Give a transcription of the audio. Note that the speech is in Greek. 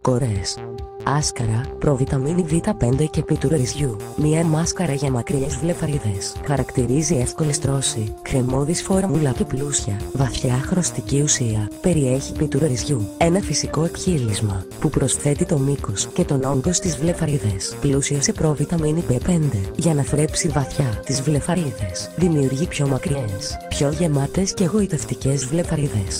Κορές. Άσκαρα, προβιταμίνη Β5 και πιτούρα ρυζιού. Μία μάσκαρα για μακριές βλεφαρίδες. Χαρακτηρίζει εύκολη στρώση, κρεμώδης φόρμουλα και πλούσια, βαθιά χρωστική ουσία. Περιέχει πιτούρα ρυζιού, ένα φυσικό εκχύλισμα που προσθέτει το μήκος και τον όγκο στις βλεφαρίδες. Πλούσιο σε προβιταμίνη B5 για να θρέψει βαθιά τις βλεφαρίδες. Δημιουργεί πιο μακριές, πιο γεμάτες και γοητευτικές βλεφαρίδες.